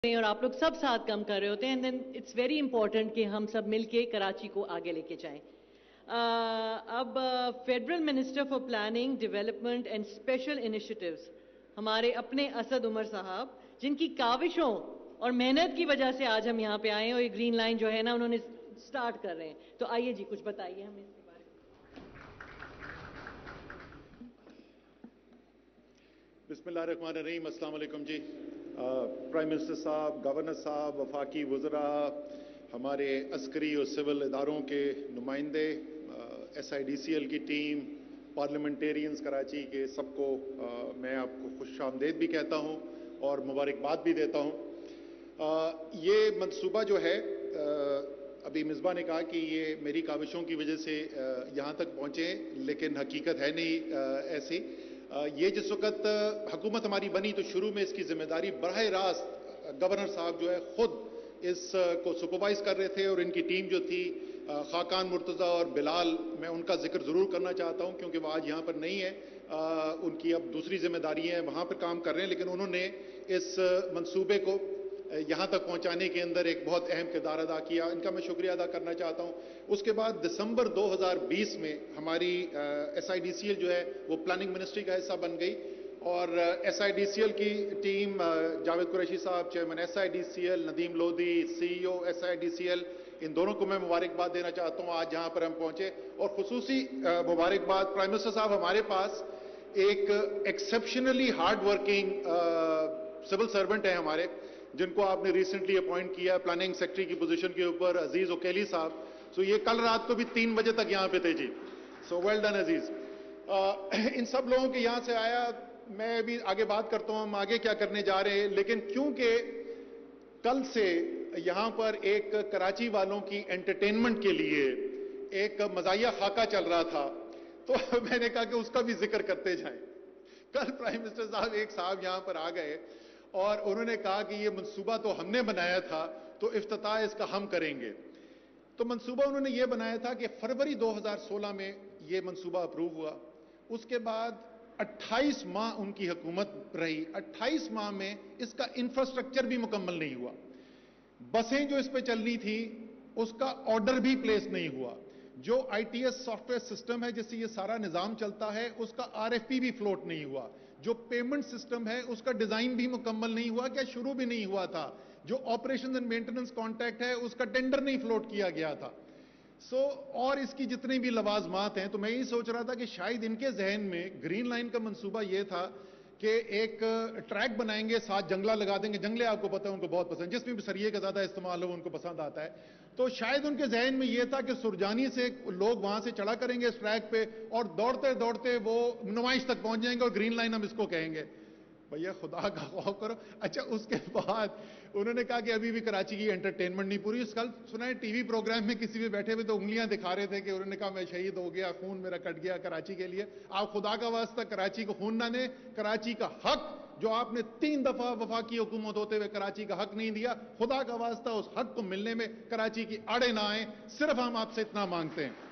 اور آپ لوگ سب ساتھ کام کر رہے ہوتے ہیں، and then it's very important کہ ہم سب مل کے کراچی کو آگے لے کے جائیں۔ اب federal minister for planning development and special initiatives ہمارے اپنے اسد عمر صاحب، جن کی کاوشوں اور محنت کی وجہ سے آج ہم یہاں پہ آئے ہیں اور یہ گرین لائن جو ہے نا انہوں نے سٹارٹ کر رہے ہیں، تو آئیے جی کچھ بتائیے ہمیں اس کے بارے میں۔ بسم اللہ الرحمن الرحیم۔ السلام علیکم جی۔ پرائم منسٹر صاحب، گورنر صاحب، وفاقی وزراء، ہمارے عسکری اور سول اداروں کے نمائندے، S I D C L کی ٹیم، پارلیمنٹیرینز کراچی کے، سب کو میں آپ کو خوش آمدید بھی کہتا ہوں اور مبارکباد بھی دیتا ہوں۔ یہ منصوبہ جو ہے، ابھی مصباح نے کہا کہ یہ میری کاوشوں کی وجہ سے یہاں تک پہنچے، لیکن حقیقت ہے نہیں ایسی۔ یہ جس وقت حکومت ہماری بنی تو شروع میں اس کی ذمہ داری براہ راست گورنر صاحب جو ہے خود اس کو سپروائز کر رہے تھے، اور ان کی ٹیم جو تھی، خاقان مرتضیٰ اور بلال، میں ان کا ذکر ضرور کرنا چاہتا ہوں کیونکہ وہ آج یہاں پر نہیں ہے، ان کی اب دوسری ذمہ داری ہیں، وہاں پر کام کر رہے ہیں، لیکن انہوں نے اس منصوبے کو یہاں تک پہنچانے کے اندر ایک بہت اہم کردار ادا کیا، ان کا میں شکریہ ادا کرنا چاہتا ہوں۔ اس کے بعد دسمبر 2020 میں ہماری S I D C L جو ہے وہ پلاننگ منسٹری کا حصہ بن گئی، اور S I D C L کی ٹیم، جاوید قریشی صاحب chairman S I D C L, Nadeem Lodhi C E O S I D C L, ان دونوں کو میں مبارکباد دینا چاہتا ہوں آج جہاں پر ہم پہنچے، اور خصوصی مبارکباد پرائم منسٹر صاحب، ہمارے پاس ایک exceptionally hard working civil servant ہیں ہمارے، جن کو آپ نے ریسنٹلی اپوائنٹ کیا پلاننگ سیکٹری کی پوزیشن کے اوپر، عزیز اوکیلی صاحب۔ سو یہ کل رات کو بھی 3 بجے تک یہاں پہ تھے جی، سو ویل ڈن عزیز۔ ان سب لوگوں کے یہاں سے آیا، میں بھی آگے بات کرتا ہوں ہم آگے کیا کرنے جا رہے ہیں، لیکن کیونکہ کل سے یہاں پر ایک کراچی والوں کی انٹرٹینمنٹ کے لیے ایک مزاحیہ خاکہ چل رہا تھا، تو میں نے کہا کہ اس کا بھی ذکر کرتے جائیں۔ کل پرائم منسٹر صاحب ایک صاحب یہاں پر آ گئے اور انہوں نے کہا کہ یہ منصوبہ تو ہم نے بنایا تھا، تو افتتاح اس کا ہم کریں گے۔ تو منصوبہ انہوں نے یہ بنایا تھا کہ فروری 2016 میں یہ منصوبہ اپروو ہوا، اس کے بعد 28 ماہ ان کی حکومت رہی، 28 ماہ میں اس کا انفراسٹرکچر بھی مکمل نہیں ہوا، بسیں جو اس پہ چلنی تھی اس کا آرڈر بھی پلیس نہیں ہوا، جو I T S software system ہے جس سے یہ سارا نظام چلتا ہے اس کا آر ایف پی بھی فلوٹ نہیں ہوا، جو پیمنٹ سسٹم ہے اس کا ڈیزائن بھی مکمل نہیں ہوا، کیا شروع بھی نہیں ہوا تھا، جو آپریشن اینڈ مینٹیننس کانٹریکٹ ہے اس کا ٹینڈر نہیں فلوٹ کیا گیا تھا۔ اور اس کی جتنی بھی لوازمات ہیں، تو میں یہ سوچ رہا تھا کہ شاید ان کے ذہن میں گرین لائن کا منصوبہ یہ تھا کہ ایک ٹریک بنائیں گے، ساتھ جنگلہ لگا دیں گے، جنگلے آپ کو پتہ ہے ان کو بہت پسند، جس میں بھی سریے کا زیادہ استعمال ہو ان کو پسند آتا ہے، تو شاید ان کے ذہن میں یہ تھا کہ سرجانی سے لوگ وہاں سے چڑھا کریں گے اس ٹریک پہ، اور دوڑتے دوڑتے وہ نمائش تک پہنچ جائیں گے اور گرین لائن ہم اس کو کہیں گے۔ بھیا خدا کا خوف کرو۔ اچھا، اس کے بعد انہوں نے کہا کہ ابھی بھی کراچی کی انٹرٹینمنٹ نہیں پوری۔ اس کل سنا ہے ٹی وی پروگرام میں کسی بھی بیٹھے ہوئے تو انگلیاں دکھا رہے تھے کہ انہوں نے کہا میں شہید ہو گیا، خون میرا کٹ گیا کراچی کے لیے۔ آپ خدا کا واسطہ کراچی کو خون نہ دیں، کراچی کا حق جو آپ نے 3 دفعہ وفاقی حکومت ہوتے ہوئے کراچی کا حق نہیں دیا، خدا کا واسطہ اس حق کو ملنے میں کراچی کی آڑے نہ آئیں، صرف ہم آپ سے اتنا مانگتے ہیں۔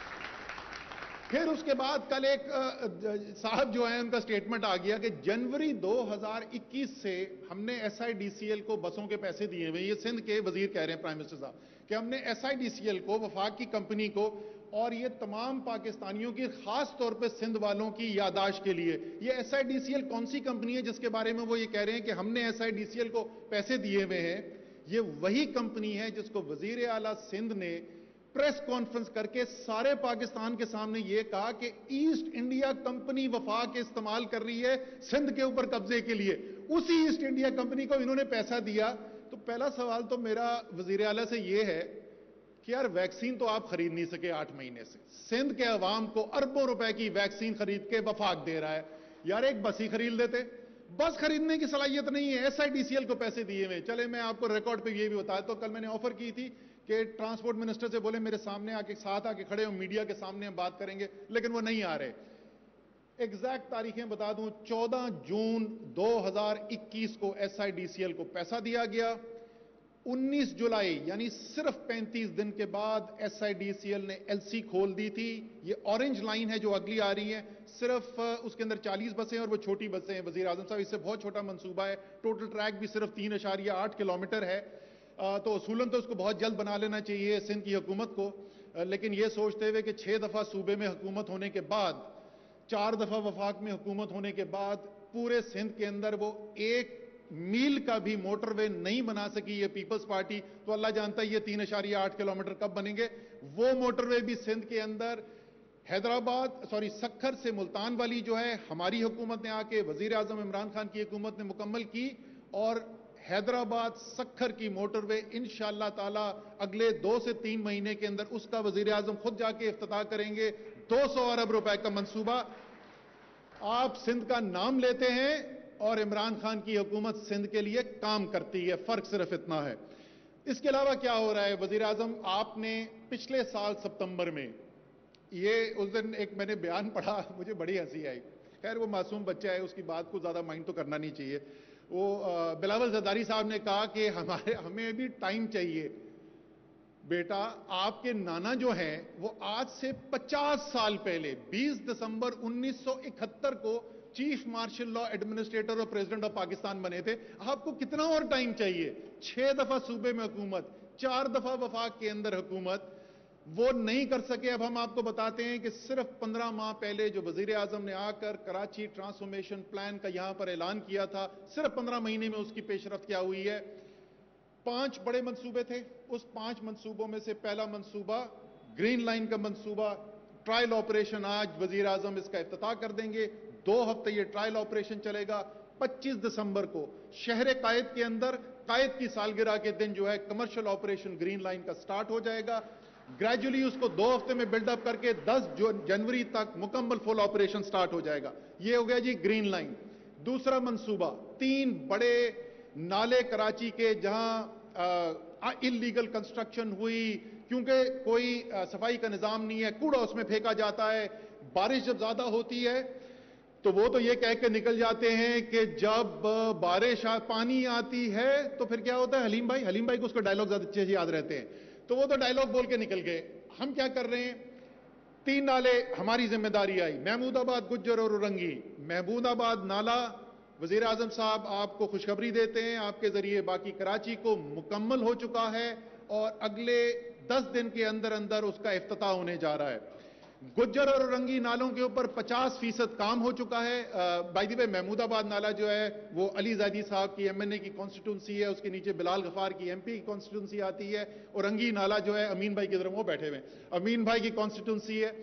پھر اس کے بعد کل ایک صاحب جو ہیں ان کا سٹیٹمنٹ آ گیا کہ جنوری 2021 سے ہم نے S I D C L کو بسوں کے پیسے دیے ہوئے، یہ سندھ کے وزیر کہہ رہے ہیں پرائم منسٹر صاحب، کہ ہم نے S I D C L کو، وفاق کی کمپنی کو، اور یہ تمام پاکستانیوں کی، خاص طور پہ سندھ والوں کی یاداشت کے لیے، یہ S I D C L کون سی کمپنی ہے جس کے بارے میں وہ یہ کہہ رہے ہیں کہ ہم نے S I D C L کو پیسے دیے ہوئے ہیں؟ یہ وہی کمپنی ہے جس کو وزیر اعلیٰ سندھ نے پریس کانفرنس کر کے سارے پاکستان کے سامنے یہ کہا کہ ایسٹ انڈیا کمپنی وفاق استعمال کر رہی ہے سندھ کے اوپر قبضے کے لیے، اسی ایسٹ انڈیا کمپنی کو انہوں نے پیسہ دیا۔ تو پہلا سوال تو میرا وزیر اعلیٰ سے یہ ہے کہ یار ویکسین تو آپ خرید نہیں سکے 8 مہینے سے، سندھ کے عوام کو اربوں روپے کی ویکسین خرید کے وفاق دے رہا ہے، یار ایک بس ہی خرید لیتے، بس خریدنے کی صلاحیت نہیں ہے، S I D C L کو پیسے دیے ہوئے۔ چلے میں آپ کو ریکارڈ پہ یہ بھی بتایا، تو کل میں نے آفر کی تھی کہ ٹرانسپورٹ منسٹر سے بولے میرے سامنے آ کے، ساتھ آ کے کھڑے ہوں، میڈیا کے سامنے ہم بات کریں گے، لیکن وہ نہیں آ رہے۔ ایگزیکٹ تاریخیں بتا دوں، 14 جون 2021 کو S I D C L کو پیسہ دیا گیا، 19 जुलाई यानी सिर्फ 35 दिन के बाद SIDCL ने LC खोल दी थी। ये ऑरेंज लाइन है जो अगली आ रही है, सिर्फ उसके अंदर 40 बसें और वो छोटी बसें हैं। वजीर आजम साहब, इससे बहुत छोटा मंसूबा है, टोटल ट्रैक भी सिर्फ 3.8 किलोमीटर है। तो असूलन तो उसको बहुत जल्द बना लेना चाहिए सिंध की हुकूमत को, लेकिन ये सोचते हुए कि 6 दफ़ा सूबे में हुकूमत होने के बाद, 4 दफ़ा वफाक में हुकूमत होने के बाद पूरे सिंध के अंदर वो 1 मील का भी मोटरवे नहीं बना सकी ये पीपल्स पार्टी, तो अल्लाह जानता है ये 3.8 किलोमीटर कब बनेंगे। वो मोटरवे भी सिंध के अंदर सक्खर से मुल्तान वाली जो है हमारी हुकूमत ने आके, वजीर आजम इमरान खान की हुकूमत ने मुकम्मल की, और हैदराबाद सक्खर की मोटरवे इंशाअल्लाह ताला अगले 2 से 3 महीने के अंदर उसका वजीर आजम खुद जाके इफ्तिताह करेंगे। 200 अरब रुपए का मंसूबा। आप सिंध का नाम लेते हैं और इमरान खान की हुकूमत सिंध के लिए काम करती है, फर्क सिर्फ इतना है। इसके अलावा क्या हो रहा है वजीर आजम, आपने पिछले साल सितंबर में, ये उस दिन एक मैंने बयान पढ़ा, मुझे बड़ी हंसी आई। खैर वो मासूम बच्चा है, उसकी बात को ज्यादा माइंड तो करना नहीं चाहिए। वो बिलावल जरदारी साहब ने कहा कि हमें भी टाइम चाहिए। बेटा, आपके नाना जो हैं वो आज से 50 साल पहले 20 दिसंबर 1971 को चीफ मार्शल लॉ एडमिनिस्ट्रेटर और प्रेसिडेंट ऑफ पाकिस्तान बने थे। आपको कितना और टाइम चाहिए? 6 दफा सूबे में हुकूमत, 4 दफा वफाक के अंदर हुकूमत, वो नहीं कर सके। अब हम आपको बताते हैं कि सिर्फ 15 माह पहले जो वजीर आजम ने आकर कराची ट्रांसफॉर्मेशन प्लान का यहां पर ऐलान किया था, सिर्फ 15 महीने में उसकी पेशरफ्त क्या हुई है। 5 बड़े मंसूबे थे, उस 5 मंसूबों में से पहला मंसूबा ग्रीन लाइन का मंसूबा, ट्रायल ऑपरेशन, आज वजीर आजम इसका इफ्तिताह कर देंगे। 2 हफ्ते ये ट्रायल ऑपरेशन चलेगा। 25 दिसंबर को शहर कायद के अंदर कायद की सालगिरह के दिन जो है कमर्शियल ऑपरेशन ग्रीन लाइन का स्टार्ट हो जाएगा। ग्रेजुअली उसको 2 हफ्ते में बिल्डअप करके 10 जनवरी तक मुकम्मल फुल ऑपरेशन स्टार्ट हो जाएगा। ये हो गया जी ग्रीन लाइन। दूसरा मंसूबा, 3 बड़े नाले कराची के जहां इलीगल कंस्ट्रक्शन हुई, क्योंकि कोई सफाई का निजाम नहीं है, कूड़ा उसमें फेंका जाता है। बारिश जब ज्यादा होती है तो वो तो ये कह के निकल जाते हैं कि जब बारिश पानी आती है तो फिर क्या होता है। हलीम भाई को उसका डायलॉग ज्यादा अच्छे से याद रहते हैं, तो वो तो डायलॉग बोल के निकल गए। हम क्या कर रहे हैं, 3 नाले हमारी जिम्मेदारी आई, महमूदाबाद, गुज्जर और औरंगी। महमूदाबाद नाला वजीर आजम साहब आपको खुशखबरी देते हैं, आपके जरिए बाकी कराची को मुकम्मल हो चुका है और अगले 10 दिन के अंदर अंदर उसका इफ्तिताह होने जा रहा है। गुज्जर और औरंगी नालों के ऊपर 50% काम हो चुका है। बाय द वे, महमूदाबाद नाला जो है वो अली ज़ैदी साहब की MNA की कॉन्स्टिट्यूंसी है, उसके नीचे बिलाल गफार की MP की कॉन्स्टिट्यूंसी आती है। औरंगी नाला जो है अमीन भाई की तरफ वो बैठे हुए, अमीन भाई की कॉन्स्टिट्यूंसी है।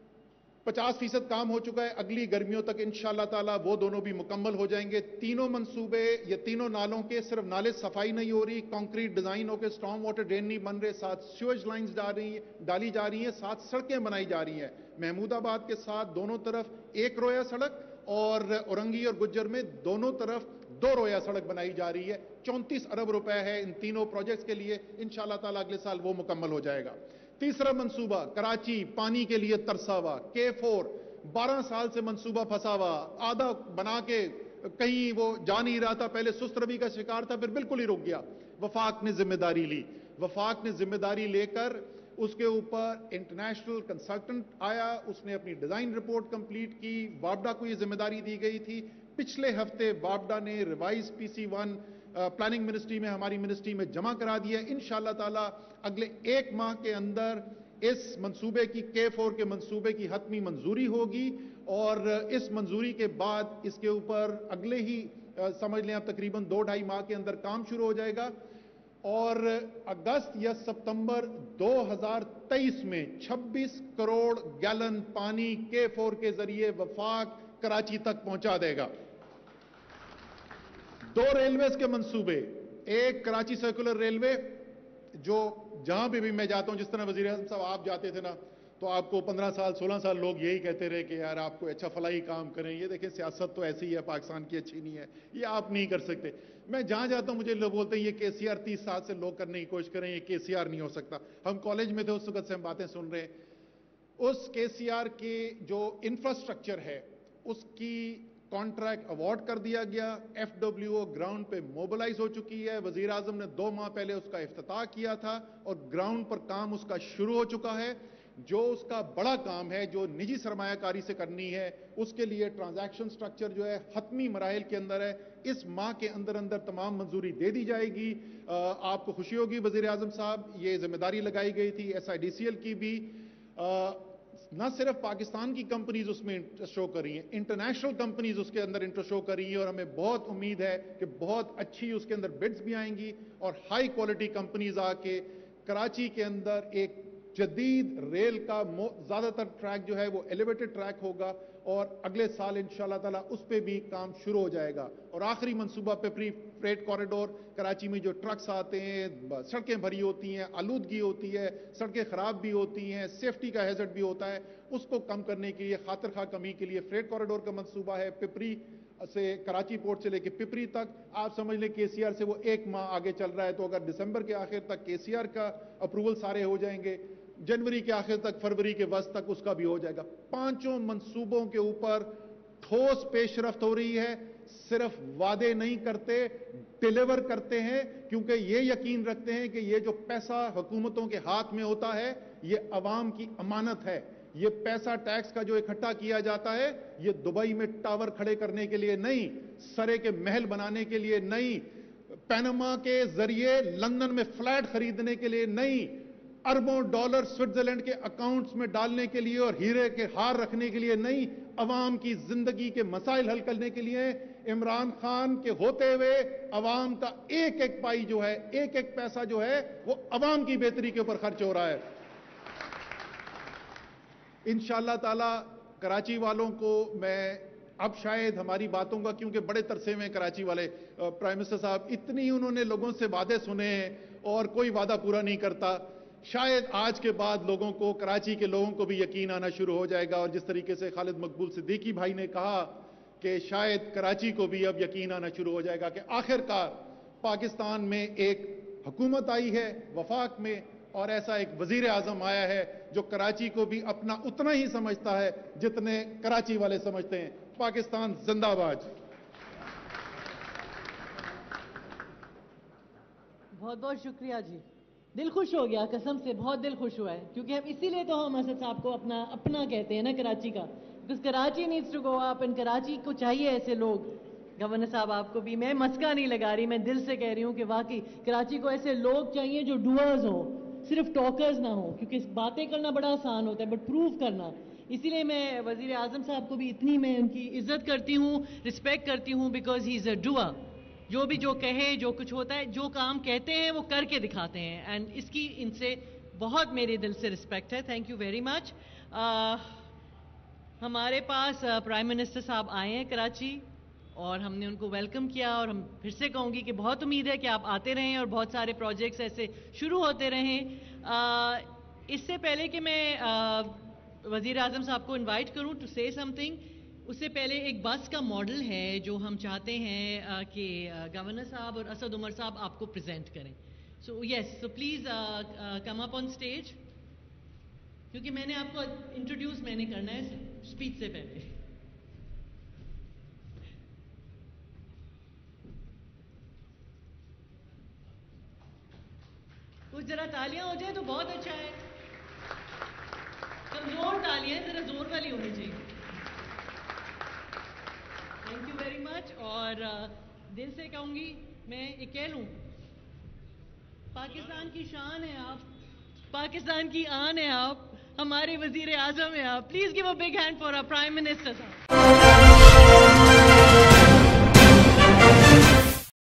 50% काम हो चुका है, अगली गर्मियों तक इंशाअल्लाह ताला वो दोनों भी मुकम्मल हो जाएंगे। तीनों मंसूबे, ये तीनों नालों के सिर्फ नाले सफाई नहीं हो रही, कंक्रीट डिजाइन होकर स्टॉर्म वाटर ड्रेन नहीं बन रहे, साथ सीवेज लाइंस डाली जा रही हैं, साथ सड़कें बनाई जा रही हैं। महमूदाबाद के साथ दोनों तरफ 1 रोया सड़क और औरंगी और गुज्जर में दोनों तरफ 2 रोया सड़क बनाई जा रही है। 34 अरब रुपए है इन तीनों प्रोजेक्ट्स के लिए, इंशाअल्लाह ताला अगले साल वो मुकम्मल हो जाएगा। तीसरा मंसूबा, कराची पानी के लिए तरसा हुआ K4, 12 साल से मंसूबा फंसा हुआ, आधा बना के कहीं वो जा नहीं रहा था, पहले सुस्त रवि का शिकार था, फिर बिल्कुल ही रुक गया। वफाक ने जिम्मेदारी ली, वफाक ने जिम्मेदारी लेकर उसके ऊपर इंटरनेशनल कंसल्टेंट आया, उसने अपनी डिजाइन रिपोर्ट कंप्लीट की, वापडा को ये जिम्मेदारी दी गई थी। पिछले हफ्ते वापडा ने रिवाइज PC1 प्लानिंग मिनिस्ट्री में, हमारी मिनिस्ट्री में जमा करा दिया। इंशाअल्लाह ताला अगले 1 माह के अंदर इस मंसूबे की, K4 के मंसूबे की हतमी मंजूरी होगी और इस मंजूरी के बाद इसके ऊपर अगले ही समझ लें आप तकरीबन 2-2.5 माह के अंदर काम शुरू हो जाएगा और अगस्त या सितंबर 2023 में 26 करोड़ गैलन पानी K4 के जरिए वफाक कराची तक पहुंचा देगा। 2 रेलवेज के मंसूबे, एक कराची सर्कुलर रेलवे जो जहां भी मैं जाता हूं, जिस तरह वजीर आज़म साहब आप जाते थे ना, तो आपको 15 साल 16 साल लोग यही कहते रहे कि यार आपको अच्छा फलाई काम करें, ये देखें सियासत तो ऐसी है, पाकिस्तान की अच्छी नहीं है, ये आप नहीं कर सकते। मैं जहां जाता हूं मुझे लोग बोलते हैं ये KCR 30 साल से लोग करने की कोशिश करें, ये KCR नहीं हो सकता। हम कॉलेज में थे उस वक्त से हम बातें सुन रहे हैं। उस KCR के जो इंफ्रास्ट्रक्चर है उसकी کانٹریکٹ ایوارڈ کر دیا گیا. FWO گراؤنڈ پہ موبلائز ہو چکی ہے. وزیر اعظم نے 2 ماہ پہلے اس کا افتتاح کیا تھا اور گراؤنڈ پر کام اس کا شروع ہو چکا ہے. جو اس کا بڑا کام ہے جو نجی سرمایہ کاری سے کرنی ہے, اس کے لیے ٹرانزیکشن سٹرکچر جو ہے حتمی مراحل کے اندر ہے. اس ماہ کے اندر اندر تمام منظوری دے دی جائے گی. آپ کو خوشی ہوگی وزیر اعظم صاحب, یہ ذمہ داری لگائی گئی تھی SIDCL کی بھی. نہ صرف پاکستان کی کمپنیز اس میں انٹرسٹ شو کر رہی ہیں, انٹرنیشنل کمپنیز اس کے اندر انٹرسٹ شو کر رہی ہیں, اور ہمیں بہت امید ہے کہ بہت اچھی اس کے اندر بڈز بھی آئیں گی اور ہائی کوالٹی کمپنیز آ کے کراچی کے اندر ایک جدید ریل کا زیادہ تر ٹریک جو ہے وہ ایلیویٹڈ ٹریک ہوگا, اور اگلے سال انشاءاللہ تعالی اس پہ بھی کام شروع ہو جائے گا. اور آخری منصوبہ پپری فریٹ کوریڈور, کراچی میں جو ٹرکس آتے ہیں, سڑکیں بھری ہوتی ہیں, آلودگی ہوتی ہے, سڑکیں خراب بھی ہوتی ہیں, سیفٹی کا ہیزرڈ بھی ہوتا ہے, اس کو کم کرنے کے لیے, خاطر خواہ کمی کے لیے فریٹ کوریڈور کا منصوبہ ہے. پپری سے کراچی پورٹ سے لے کے پپری تک آپ سمجھ لیں KCR سے وہ 1 ماہ آگے چل رہا ہے. تو اگر دسمبر کے آخر تک KCR کا اپروول سارے ہو جائیں گے, جنوری کے آخر تک, فروری کے وسط تک اس کا بھی ہو جائے گا. 5 منصوبوں کے اوپر ٹھوس پیش رفت ہو رہی ہے. صرف وعدے نہیں کرتے, ڈیلیور کرتے ہیں, کیونکہ یہ یقین رکھتے ہیں کہ یہ جو پیسہ حکومتوں کے ہاتھ میں ہوتا ہے یہ عوام کی امانت ہے. یہ پیسہ ٹیکس کا جو اکٹھا کیا جاتا ہے یہ دبئی میں ٹاور کھڑے کرنے کے لیے نہیں, سرے کے محل بنانے کے لیے نہیں, پینما کے ذریعے لندن میں فلیٹ خریدنے کے لیے نہیں, اربوں ڈالر سوئٹزرلینڈ کے اکاؤنٹس میں ڈالنے کے لیے اور ہیرے کے ہار رکھنے کے لیے نہیں, عوام کی زندگی کے مسائل حل کرنے کے لیے. عمران خان کے ہوتے ہوئے عوام کا ایک ایک پائی جو ہے, ایک ایک پیسہ جو ہے وہ عوام کی بہتری کے اوپر خرچ ہو رہا ہے. انشاءاللہ تعالی کراچی والوں کو میں اب شاید ہماری باتوں کا, کیونکہ بڑے ترسے میں کراچی والے, پرائم منسٹر صاحب اتنی انہوں نے لوگوں سے وعدے سنے ہیں اور کوئی وعدہ پورا نہیں کرتا. شاید آج کے بعد لوگوں کو, کراچی کے لوگوں کو بھی یقین آنا شروع ہو جائے گا. اور جس طریقے سے خالد مقبول صدیقی بھائی نے کہا کہ شاید کراچی کو بھی اب یقین آنا شروع ہو جائے گا کہ آخرکار پاکستان میں ایک حکومت آئی ہے وفاق میں, اور ایسا ایک وزیر اعظم آیا ہے جو کراچی کو بھی اپنا اتنا ہی سمجھتا ہے جتنے کراچی والے سمجھتے ہیں. پاکستان زندہ باد. بہت بہت شکریہ جی, دل خوش ہو گیا, قسم سے بہت دل خوش ہوا ہے, کیونکہ ہم اسی لیے تو ہم اسد صاحب کو اپنا کہتے ہیں نا کراچی کا, because Karachi needs to go up, and Karachi کو چاہیے ایسے لوگ. گورنر صاحب آپ کو بھی میں مسکا نہیں لگا رہی, میں دل سے کہہ رہی ہوں کہ واقعی کراچی کو ایسے لوگ چاہیے جو ڈوئرز ہوں, صرف ٹاکرز نہ ہوں, کیونکہ باتیں کرنا بڑا آسان ہوتا ہے بٹ پروو کرنا. اسی لیے میں وزیر اعظم صاحب کو بھی اتنی میں ان کی عزت کرتی ہوں, رسپیکٹ کرتی ہوں, because he is a doer. جو کہے, جو کچھ ہوتا ہے, جو کام کہتے ہیں وہ کر کے دکھاتے ہیں, اینڈ اس کی ان سے بہت میرے دل سے رسپیکٹ ہے. Thank you very much. ہمارے پاس پرائم منسٹر صاحب آئے ہیں کراچی, اور ہم نے ان کو ویلکم کیا, اور ہم پھر سے کہوں گی کہ بہت امید ہے کہ آپ آتے رہیں اور بہت سارے پروجیکٹس ایسے شروع ہوتے رہیں. اس سے پہلے کہ میں وزیر اعظم صاحب کو انوائٹ کروں ٹو سے سم تھنگ, اس سے پہلے ایک بس کا ماڈل ہے جو ہم چاہتے ہیں کہ گورنر صاحب اور اسد عمر صاحب آپ کو پریزنٹ کریں. سو یس, so please come up on stage, کیونکہ میں نے آپ کو انٹروڈیوس میں نے کرنا ہے اسپیچ سے پہلے. کچھ ذرا تالیاں ہو جائیں تو بہت اچھا ہے. کمزور تالیاں, ذرا زور والی ہونی چاہیے. Thank you very much. اور دل سے کہوں گی, میں یہ کہہ لوں, پاکستان کی شان ہے آپ, پاکستان کی آن ہے آپ, ہمارے وزیر اعظم ہیں آپ. Please give a big hand for our prime minister صاحب.